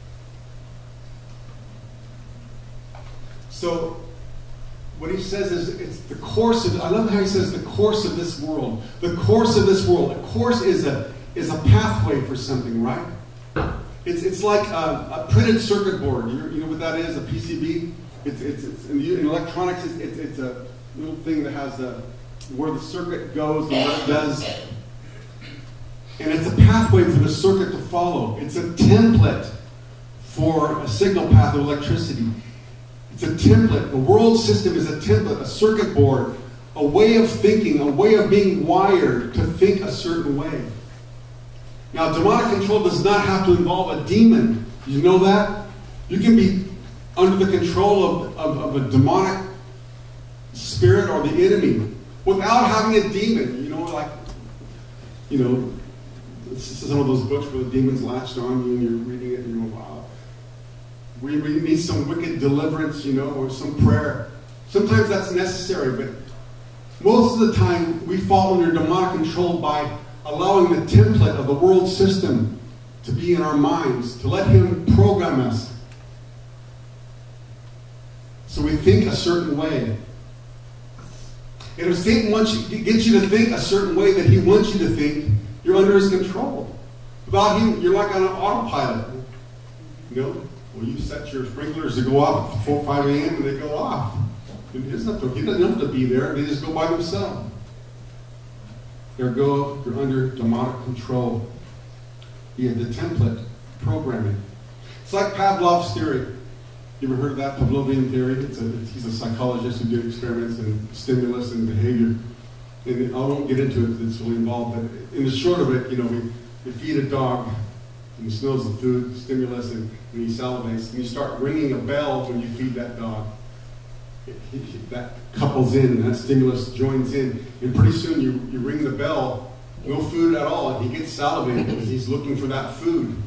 So what he says is it's the course of, I love how he says the course of this world. The course of this world. A course is a is a pathway for something, right? It's it's like a, a printed circuit board. You, you know what that is? A P C B. It's it's, it's in, in electronics. It's, it's it's a little thing that has a where the circuit goes and what it does. And it's a pathway for the circuit to follow. It's a template for a signal path of electricity. It's a template. The world system is a template, a circuit board, a way of thinking, a way of being wired to think a certain way. Now, demonic control does not have to involve a demon. You know that? You can be under the control of, of, of a demonic spirit or the enemy without having a demon. You know, like, you know, this is some of those books where the demons latched on you and you're reading it and you're going, wow. We, we need some wicked deliverance, you know, or some prayer. Sometimes that's necessary, but most of the time we fall under demonic control by allowing the template of the world system to be in our minds, to let him program us. So we think a certain way. And if Satan wants you, gets you to think a certain way that he wants you to think, you're under his control. Without him, you're like on an autopilot. You know? Well, you set your sprinklers to go off at four, five a m and they go off. He doesn't have to, he doesn't have to be there. They just go by themselves. There go, you're under demonic control. You have the template programming. It's like Pavlov's theory. You ever heard of that, Pavlovian theory? It's a, it's, he's a psychologist who did experiments in stimulus and behavior. And I won't get into it because it's really involved, but in the short of it, you know, we, we feed a dog and he smells the food, stimulus, and, and he salivates, and you start ringing a bell when you feed that dog. It, it, that couples in, and that stimulus joins in, and pretty soon you, you ring the bell, no food at all, and he gets salivated because he's looking for that food.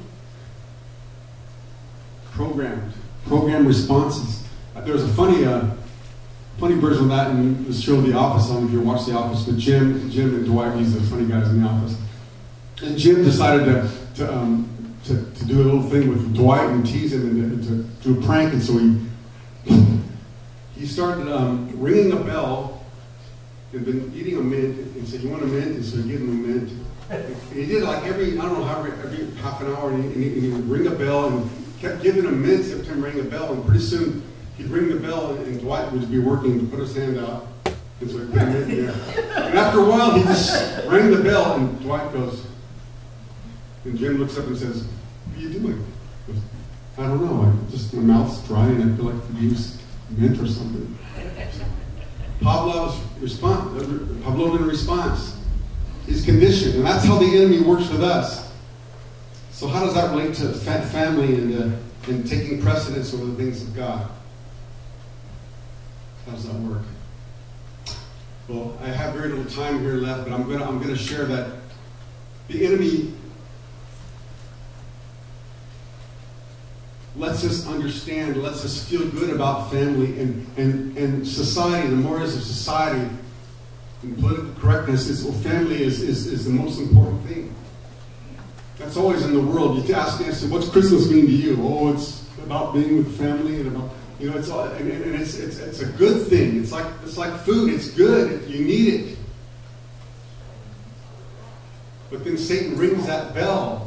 Programmed. Programmed responses. There was a funny, uh, funny version of that in the show The Office. I don't know if you watch The Office, but Jim, Jim and Dwight, these are the funny guys in The Office. And Jim decided to to, um, to to do a little thing with Dwight and tease him and to, to do a prank, and so he he started um, ringing a bell and been eating a mint and said, "You want a mint?" And so he gave him a mint. And he did like every I don't know how every half an hour, and he, and he, and he would ring a bell and kept giving him mints every time ringing a bell, and pretty soon he'd ring the bell and, and Dwight would be working to put his hand out, and so he put a mint in there. And after a while, he just rang the bell, and Dwight goes. And Jim looks up and says, "What are you doing?" He goes, "I don't know. I just my mouth's dry and I feel like I could use mint or something." Pavlov's response, Pavlovian response. He's conditioned, and that's how the enemy works with us. So how does that relate to family and uh, and taking precedence over the things of God? How does that work? Well, I have very little time here left, but I'm gonna I'm gonna share that the enemy lets us understand, lets us feel good about family and, and, and society, the mores of society, and political correctness is, well, family is, is, is the most important thing. That's always in the world. You ask me, I said, what's Christmas mean to you? Oh, it's about being with family and about, you know, it's all, and, and it's, it's, it's a good thing. It's like, it's like food. It's good. You need it. But then Satan rings that bell.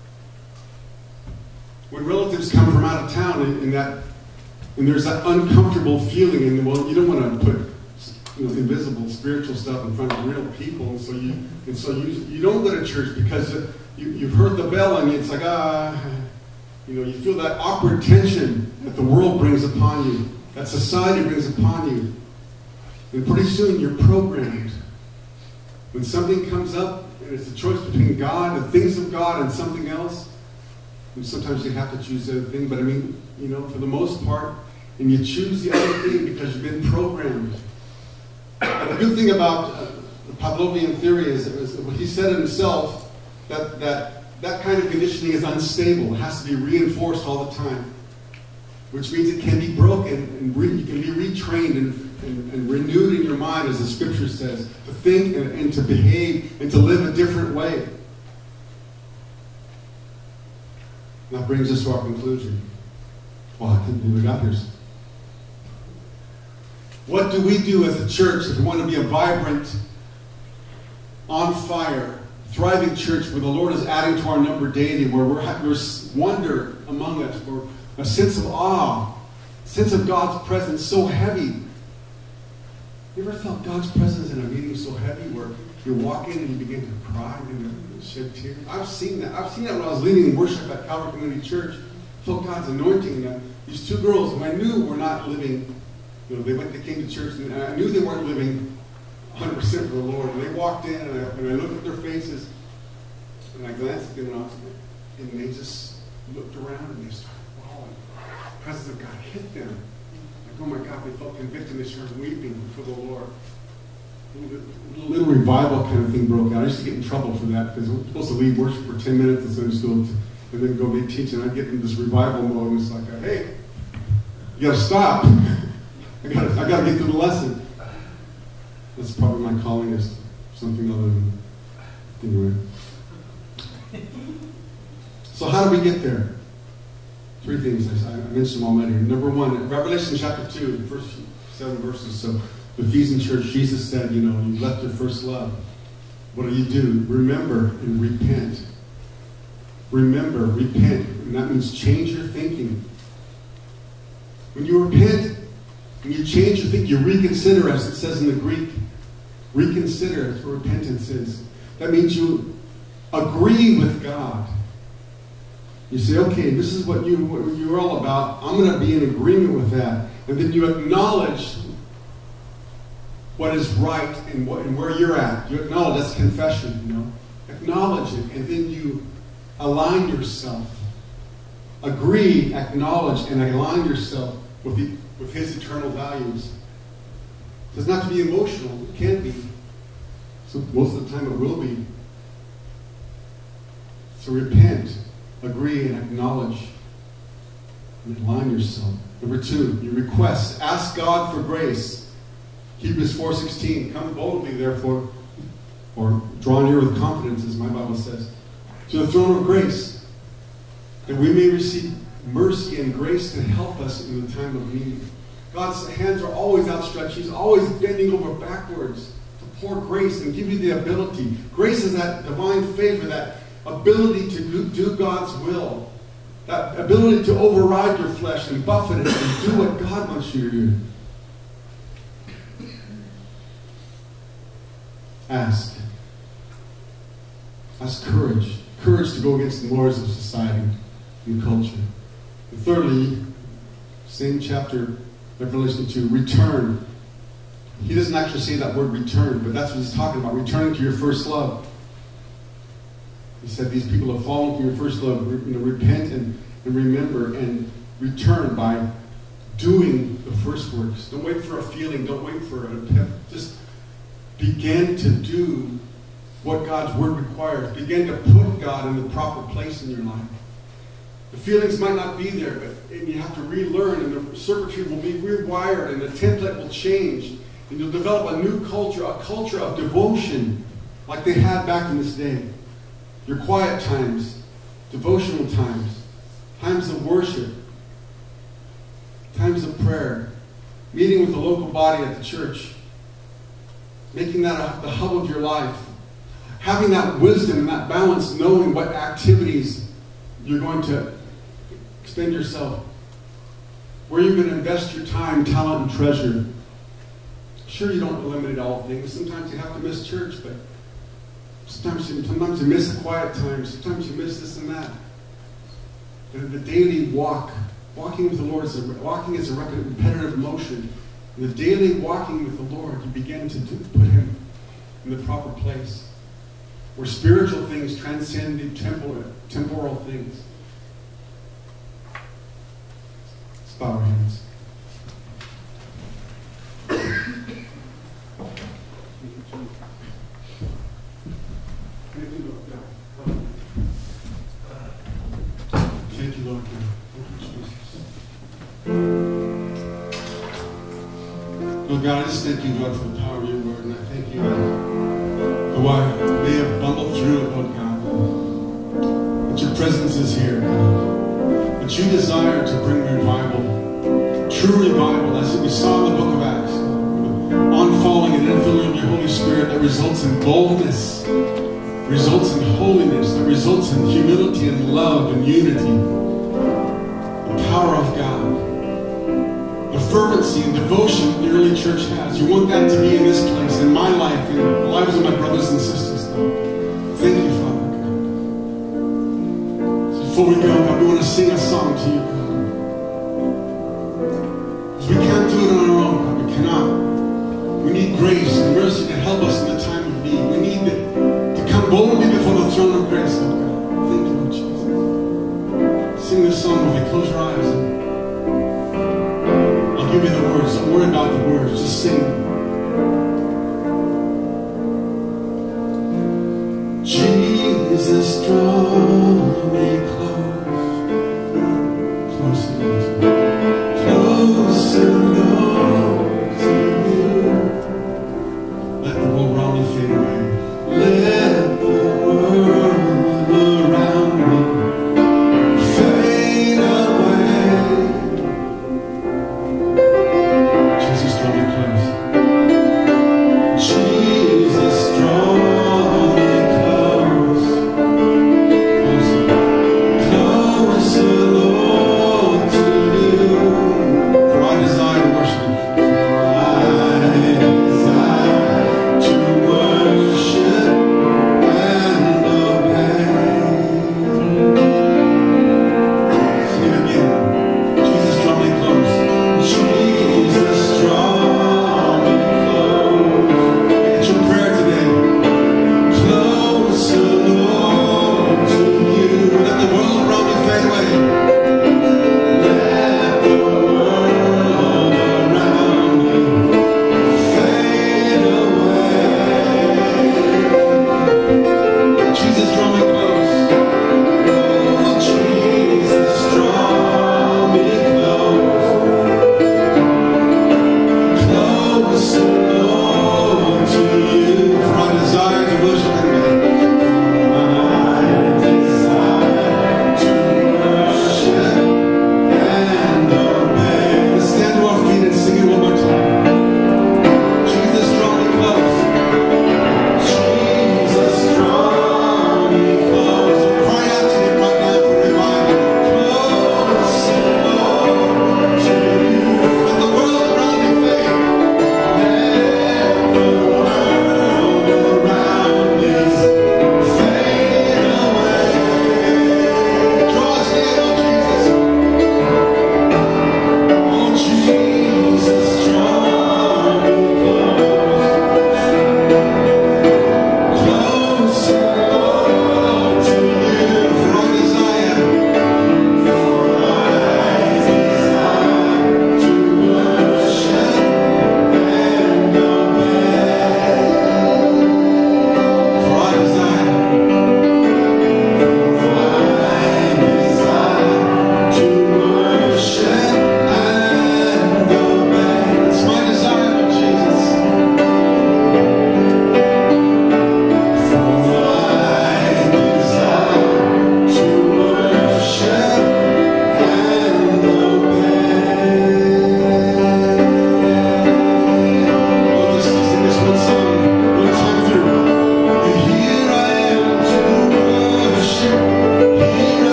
When relatives come from out of town and, and that, and there's that uncomfortable feeling, and well, you don't want to put, you know, invisible spiritual stuff in front of real people, and so you, and so you, you don't go to church because you, you've heard the bell, and it's like ah, you know, you feel that awkward tension that the world brings upon you, that society brings upon you, and pretty soon you're programmed. When something comes up and it's a choice between God, the things of God, and something else. And sometimes you have to choose the other thing, but I mean, you know, for the most part, and you choose the other thing because you've been programmed. And the good thing about uh, the Pavlovian theory is, is what he said himself, that, that that kind of conditioning is unstable. It has to be reinforced all the time, which means it can be broken, and re, you can be retrained and, and, and renewed in your mind, as the scripture says, to think and, and to behave and to live a different way. And that brings us to our conclusion. Well, I couldn't believe we got here. What do we do as a church if we want to be a vibrant, on fire, thriving church where the Lord is adding to our number daily, where we're, there's wonder among us, where a sense of awe, a sense of God's presence so heavy. You ever felt God's presence in a meeting so heavy where you walk in and you begin to cry and shed tears? I've seen that. I've seen that when I was leading worship at Calvary Community Church. I felt God's anointing. And these two girls who I knew were not living, you know, they went, they came to church, and I knew they weren't living one hundred percent for the Lord. And they walked in, and I, and I looked at their faces, and I glanced at them, and, I was, and they just looked around, and they started bawling. The presence of God hit them. Like, oh my God, they felt convicted. They started weeping before the Lord. A little, a little revival kind of thing broke out. I used to get in trouble for that because we're supposed to lead worship for ten minutes in Sunday school and then go be teaching. I'd get in this revival mode, and it's like, hey, you gotta stop. I gotta, I gotta get through the lesson. That's probably my calling, is something other than, anyway. So how do we get there? Three things. I, I mentioned them already. Number one, Revelation chapter two, the first seven verses. So the Ephesian church, Jesus said, you know, you left your first love. What do you do? Remember and repent. Remember, repent. And that means change your thinking. When you repent and you change your thinking, you reconsider, as it says in the Greek. Reconsider, that's what repentance is. That means you agree with God. You say, okay, this is what, you, what you're all about. I'm going to be in agreement with that. And then you acknowledge what is right and, what, and where you're at. You acknowledge, that's confession, you know. Acknowledge it, and then you align yourself. Agree, acknowledge, and align yourself with, the, with His eternal values. It doesn't have to be emotional. It can be. So most of the time it will be. So repent, agree, and acknowledge, and align yourself. Number two, you request. Ask God for grace. Hebrews four sixteen, come boldly, therefore, or draw near with confidence, as my Bible says, to the throne of grace, that we may receive mercy and grace to help us in the time of need. God's hands are always outstretched. He's always bending over backwards to pour grace and give you the ability. Grace is that divine favor, that ability to do God's will, that ability to override your flesh and buffet it and do what God wants you to do. Ask. Ask courage. Courage to go against the mores of society and culture. And thirdly, same chapter, Revelation two, return. He doesn't actually say that word return, but that's what he's talking about, returning to your first love. He said these people have fallen from your first love. You know, repent and, and remember and return by doing the first works. Don't wait for a feeling. Don't wait for a just begin to do what God's word requires. Begin to put God in the proper place in your life. The feelings might not be there, but and you have to relearn, and the circuitry will be rewired, and the template will change, and you'll develop a new culture, a culture of devotion, like they had back in this day. Your quiet times, devotional times, times of worship, times of prayer, meeting with the local body at the church, making that a, the hub of your life, having that wisdom and that balance, knowing what activities you're going to expend yourself, where you're going to invest your time, talent, and treasure. Sure, you don't eliminate all things. Sometimes you have to miss church, but sometimes you, sometimes you miss a quiet time. Sometimes you miss this and that. The, the daily walk, walking with the Lord, is a, walking is a repetitive motion. In the daily walking with the Lord, you begin to do, put Him in the proper place, where spiritual things transcend the temporal, temporal things. Let's bow our hands. Thank you, Lord. Thank you, Jesus. Lord God, I just thank you, God, for the power of your word, and I thank you, God, for why I may have bumbled through it, Lord God, that your presence is here, God, that you desire to bring revival, true revival. That's what we saw in the book of Acts. outfalling and infilling of your Holy Spirit that results in boldness, results in holiness, that results in humility and love and unity. The power of God. The fervency and devotion that the early church has. You want that to be in this place, in my life, in the lives of my brothers and sisters. Thank you, Father God. So before we go, God, we want to sing a song to you, God. Because we can't do it on our own, God. We cannot. We need grace and mercy to help us in the time of need. We need to, to come boldly before the throne of grace, oh God. Thank you, Lord Jesus. Sing this song with you. Close your eyes. And I'll give you the words. Don't worry about the words. Just sing. Jesus, draw me close. Closer, Lord. Closer, Lord, to you. Let the world around me fade away. Let the world around me fade away. Jesus, draw me close. Jesus, draw me close. Closer,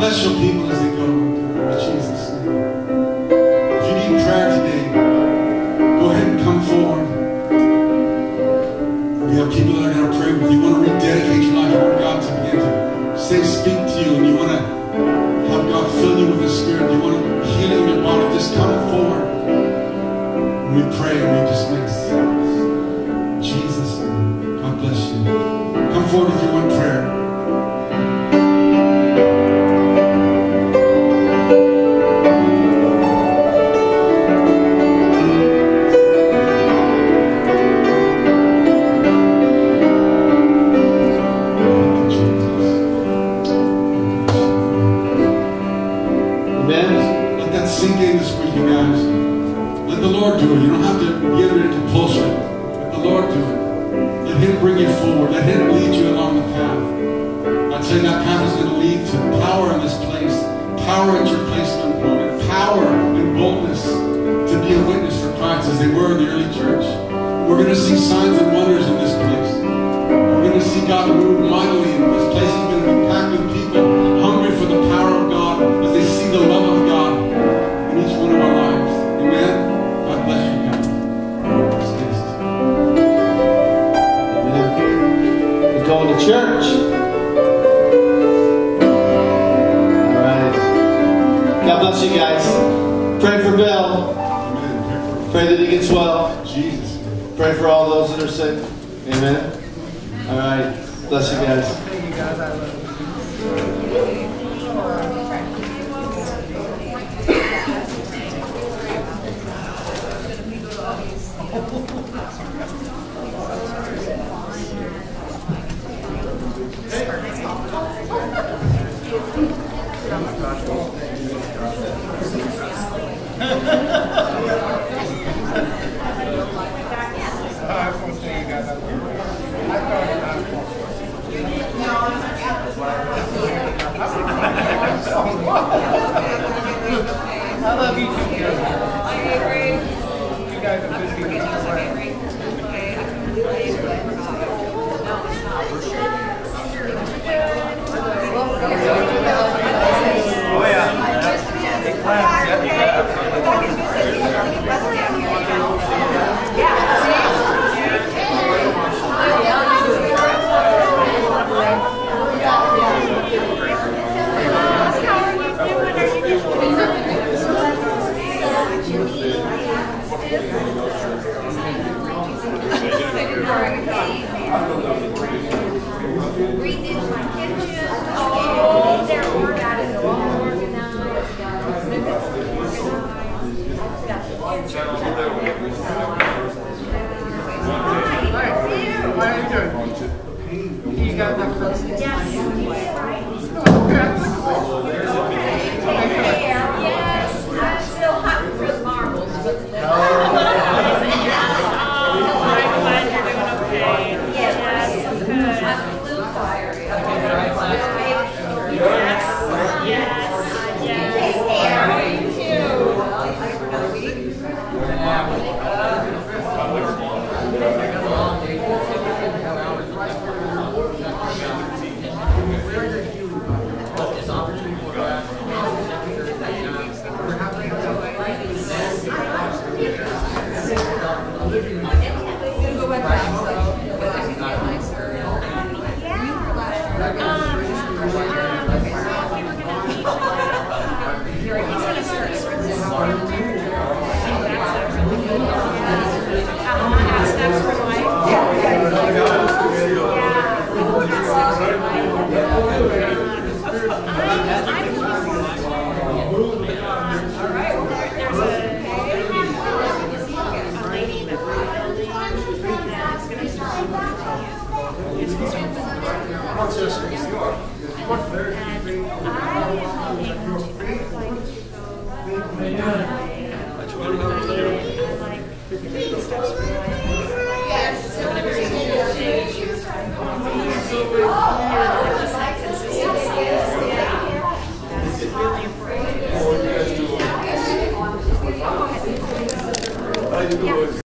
Bless your people as they go, in Jesus' name. If you need prayer today, go ahead and come forward. We have people that are going to pray with you. You want to rededicate your life. You want God to begin to say, speak to you, and you want to have God fill you with His Spirit. You want to heal in your body. Just come forward. And we pray and we dismiss. In Jesus' name. God bless you. Come forward if you want prayer. Like,